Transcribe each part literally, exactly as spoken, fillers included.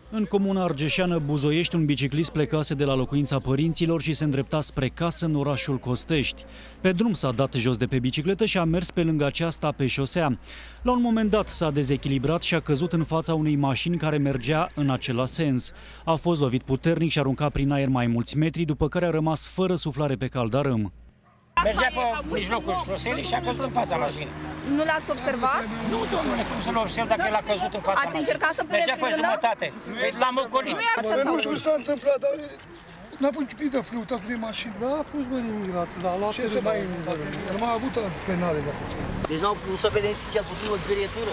În comuna argeșeană Buzoiești, un biciclist plecase de la locuința părinților și se îndrepta spre casă în orașul Costești. Pe drum s-a dat jos de pe bicicletă și a mers pe lângă aceasta pe șosea. La un moment dat s-a dezechilibrat și a căzut în fața unei mașini care mergea în același sens. A fost lovit puternic și aruncat prin aer mai mulți metri, după care a rămas fără suflare pe caldarâm. Mergea pe mijlocul șoselei și a căzut în fața mașinii. Nu l-ați observat? Nu, domnule, cum să-l observ dacă el a căzut în fața Ați încercat să puneți frână? Mergea pe jumătate. L-am ocolit. Nu știu ce s-a întâmplat, dar n-a început de flutatul de mașină. Da, a pus băi imigrat, da, a luat Ce să mai... El m-a avut penale de asta. Deci nu s-a evidențit cel puțin o zgârietură.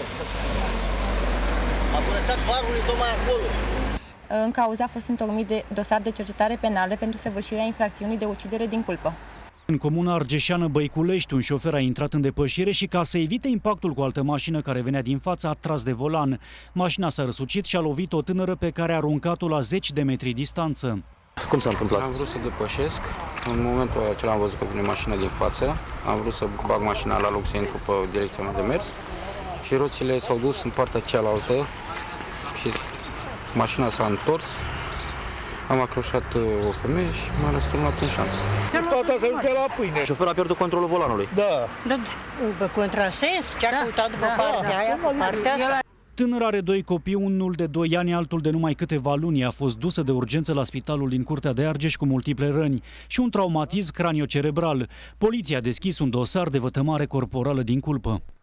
A lăsat farul tocmai acolo. În cauză a fost întocmit de dosar de cercetare penală pentru săvârșirea infracțiunii de ucidere din culpă. În comuna argeșeană Băiculești, un șofer a intrat în depășire și, ca să evite impactul cu o altă mașină care venea din față, a tras de volan. Mașina s-a răsucit și a lovit o tânără pe care a aruncat-o la zeci de metri distanță. Cum s-a întâmplat? Am vrut să depășesc. În momentul acela am văzut că vine mașina din față. Am vrut să bag mașina la loc să intru pe direcția mea de mers și roțile s-au dus în partea cealaltă și mașina s-a întors. Am acroșat o femeie și m-a răsturnat în șanță. Toată se ducea la pâine. Șoferul a pierdut controlul volanului. Da. Da, pe contrasens, ce-a da, căutat după da, partea da, aia, pe partea asta. Tânăra are doi copii, unul de doi ani, altul de numai câteva luni. A fost dusă de urgență la spitalul din Curtea de Argeș cu multiple răni și un traumatism craniocerebral. Poliția a deschis un dosar de vătămare corporală din culpă.